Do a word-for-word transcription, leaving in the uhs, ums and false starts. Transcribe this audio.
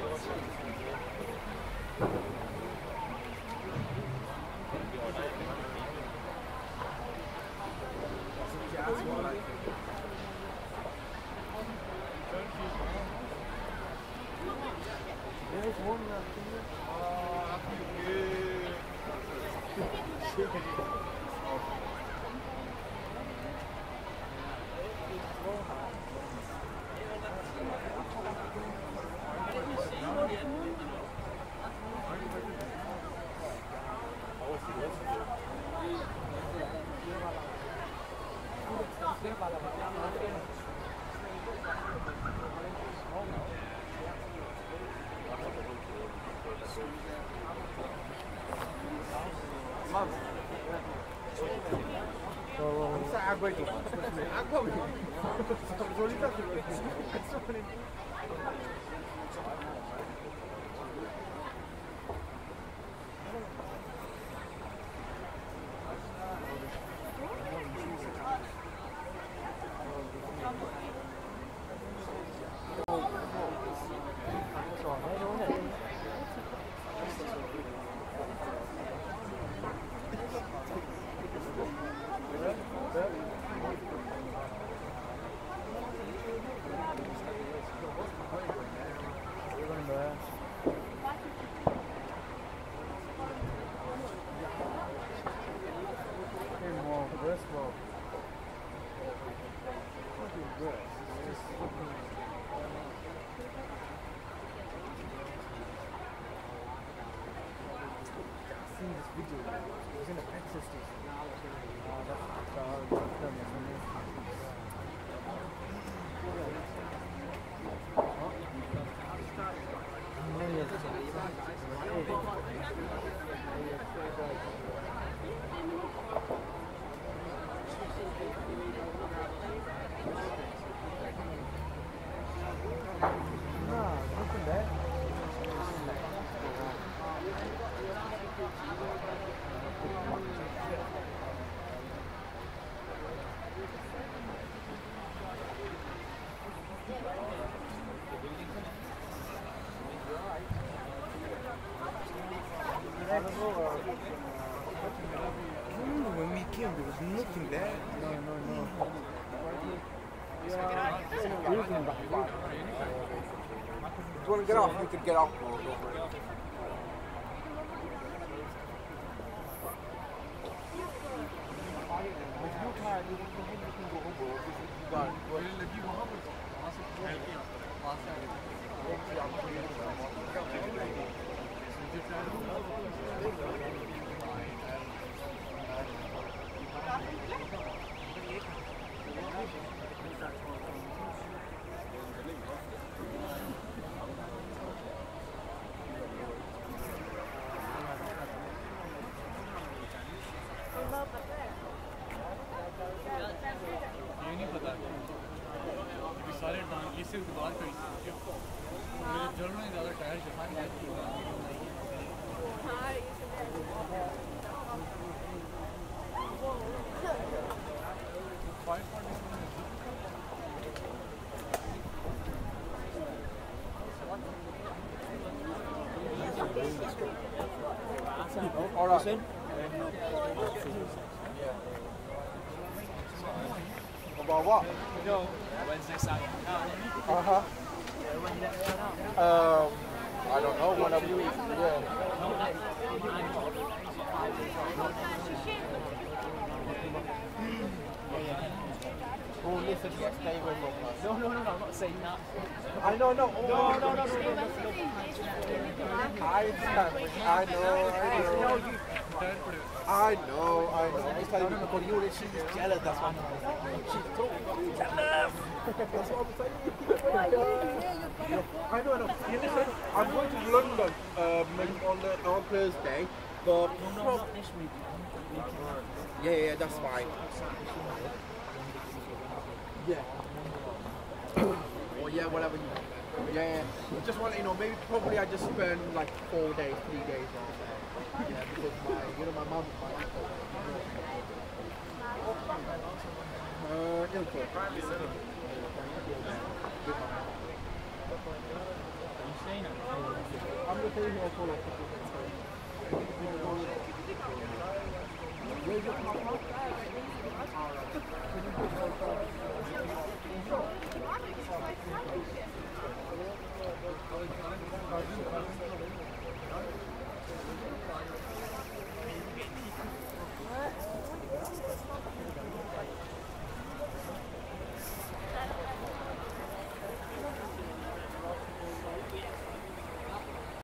Água aí, água aí. When we came, there was nothing there. No, no, no. Do you want to get off? You could get off. All right. About what? No. Wednesday, Saturday. Uh huh. Um, I don't know. Whenever you, yeah. Oh, listen, yes, stay with me. No, no, no, no, I'm not saying that. I know, no. Oh, No, no, no, no, no. I understand. I know, I know. I know, I know. I'm just telling you, because you she's just jealous, that's why. She's so jealous. That's what I'm saying. I know, I know. You listen, I'm going to London um, on, the, on Thursday, but... No, no, not this week. Yeah, yeah, that's fine. Yeah. Or yeah, whatever you Yeah, yeah. Just want to, you know, maybe probably I just spend like four days, three days on there. Yeah, because my, you know, my mom. Uh, info. Dana. I'm going to stay here for like a couple of days. Where's your car?